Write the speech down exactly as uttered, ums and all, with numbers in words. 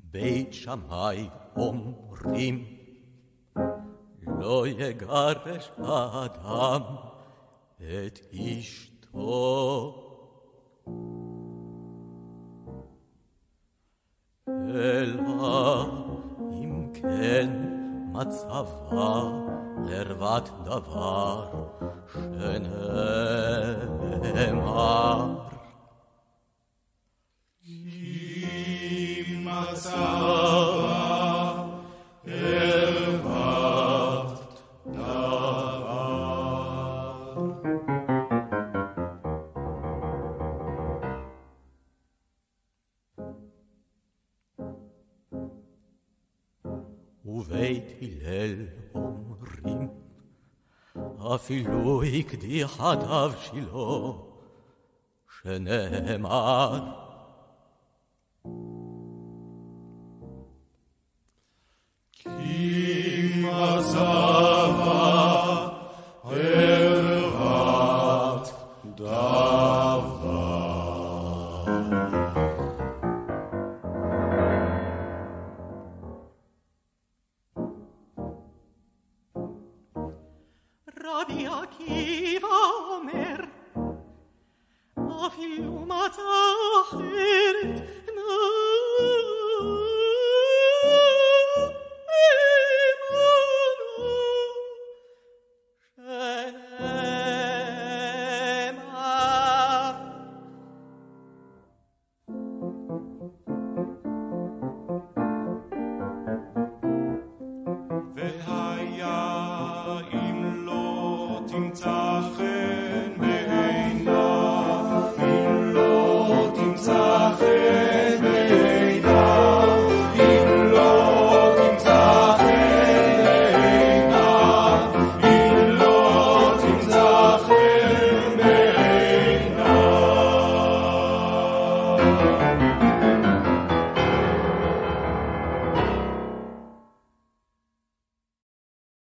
בית שמאי אומרים, לא יגרש האדם את אשתו. אלא אם כן מצבה לרוות דבר שנאמר. אם מצבה לרוות דבר. ובית הלל אומרים, אפילו הקדיח עדיו שילה, שנאמר, כי מצבה לרוות דבר. רבי עקיבא אומר, אפילו מצא אחרת והיה אם לא תמצא